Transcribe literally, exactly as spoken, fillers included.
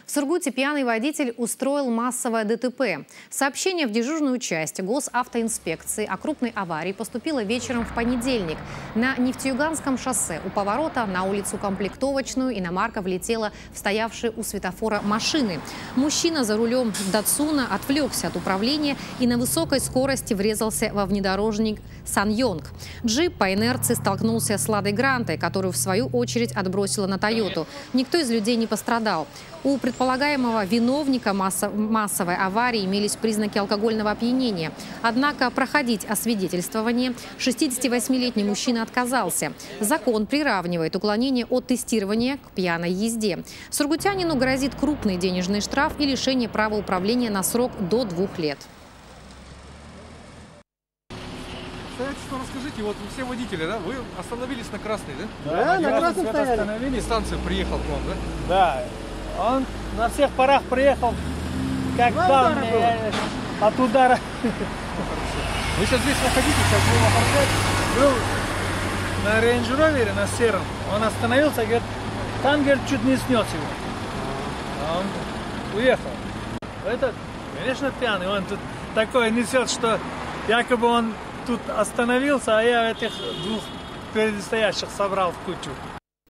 В Сургуте пьяный водитель устроил массовое ДТП. Сообщение в дежурную часть госавтоинспекции о крупной аварии поступило вечером в понедельник. На Нефтеюганском шоссе у поворота на улицу Комплектовочную иномарка влетела в стоявшие у светофора машины. Мужчина за рулем Датсуна отвлекся от управления и на высокой скорости врезался во внедорожник Саньонг. Джип по инерции столкнулся с Ладой Грантой, которую в свою очередь отбросила на Тойоту. Никто из людей не пострадал. У предполагаемого виновника массовой аварии имелись признаки алкогольного опьянения. Однако проходить освидетельствование шестидесятивосьмилетний мужчина отказался. Закон приравнивает уклонение от тестирования к пьяной езде. Сургутянину грозит крупный денежный штраф и лишение права управления на срок до двух лет. Расскажите, вот все водители, да, вы остановились на красный, да? Да, на красном стояли. И станция приехал к вам, да? Да, он на всех парах приехал, как там, э, от удара. Вы сейчас здесь находитесь, сейчас вы Был на Рейндж Ровере, на сером. Он остановился, говорит, там, говорит, чуть не снес его. А он уехал. Этот, конечно, пьяный. Он тут такое несет, что якобы он тут остановился, а я этих двух передстоящих собрал в кучу.